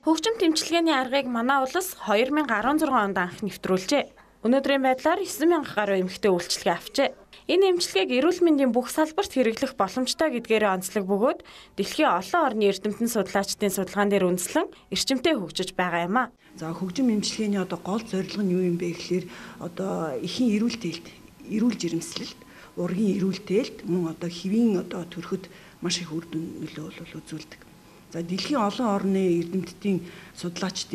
Хөгжим тэмчилгээний аргыг манай улс 2016 онд анх нэвтрүүлжээ. Өнөөдрийн байдлаар 9,000 гаруй эмэгтэй үйлчилгээ авчээ. Энэ эмчилгээг эрүүл мэндийн бүх салбарт хэрэглэх боломжтой гэдгээрээ онцлог бөгөөд дэлхийн олон орны эрдэмтэн судлаачдын судалгаан дээр үндэслэн эрчимтэй хөгжиж байгаа юм а. За хөгжим эмчилгээний гол зорилго нь юу юм бэ гэхээр эхийн эрүүл тээлт, эрүүл жирэмслэлт, ургийн эрүүл тээлт мөн хэвийн төрөхөд маш их үр дүн нөлөө үзүүлдэг. За дэлхийн олон орны эрдэмтдийн судлаачдын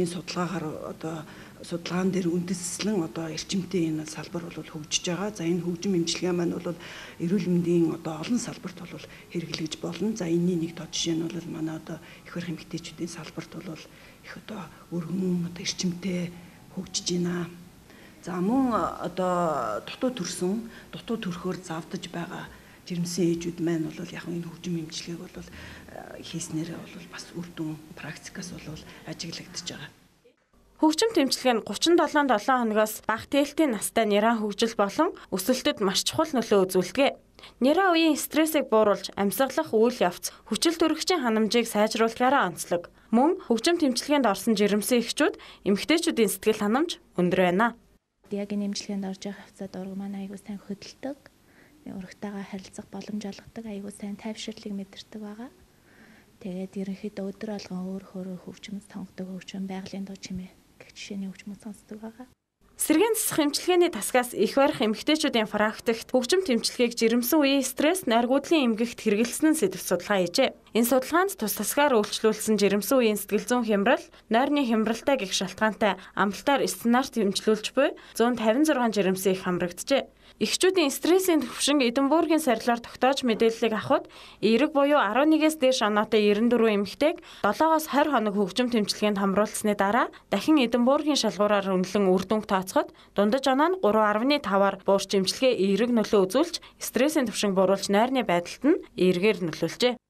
судалгаан дээр үндэслэн эрчимтэй энэ салбар бол хөгжиж байгаа. За энэ хөгжим эмчилгээ маань бол эрүүл мэндийн олон салбарт бол хэрэглэж болно. За энэний нэг жишээ нь бол манай их барих эмэгтэйчүүдийн салбарт бол их өргөн эрчимтэй хөгжиж байна. За мөн дутуу төрхөөр завдаж байгаа жирэмсэн ээжүүд маань бол яг энэ хөгжим эмчилгээг бол хийснээр бол бас үр дүн практикаас бол ажиглагдчихж байгаа. Хөгжим тэмчилгээ нь 37-7 хоногоос бага тээлтийн настай нэраа хөгжил болон өсөлтөд маш чухал нөлөө үзүүлдэг. Нэраа үеийн стрессийг бууруулж амьсгалах үйл явц, хүчил төрөгчийн ханамжийг сайжруулахаараа онцлог. Мөн хөгжим тэмчилгээнд орсон жирэмсэн эхчүүд эмэгтэйчүүдийн сэтгэл ханамж өндөр байна. Яг энэ эмчилгээнд орж байгаа хавцад ураг маань аягүй сайн хөдөлдөг. Урагтайгаа харилцах боломж олгодог, аягүй сайн тайвширлыг мэдэрдэг байгаа. Тэгээд ерөнхийдөө өдөр алган өөр хөгжим сонгодог, хөгжим байгалийн дуу чимээ гэх жишээний хөгжим сонсдог байгаа. Сэргээн засах эмчилгээний тасгаас их барих эмэгтэйчүүдийн практикт хөгжим тэмчилгээг жирэмсэн үеийн стресс, найргуудлын эмгэгт хэрэглэсэн сэдв судалгаа хийжээ. Энэ судалгаанд тус тасгаар үйлчлүүлсэн жирэмсэн үеийн сэтгэл зүйн хямрал, нойрны хямралтай гэх шалтгаантай амралтаар стационарт эмчилүүлж буй 156 жирэмсэн их хамрагджээ. Эхчүүдийн стрессийн төвшин Эдинбургийн сарилаар тогтоож мэдээллийг авахд эерэг буюу 11-ээс дээш оноотой 94 эмэгтэйг 7-оос 20 хоног хөгжим тэмчилгээнд хамруулсны дараа дахин Эдинбургийн шалгуураар үнэлэн үр дүнг тооцоход дундаж оноо нь 3.5-аар буурч эмчилгээ эерэг нөлөө үзүүлж стрессийн төвшин буруулж нойрны байдалд нь эергээр нөлөөлжээ.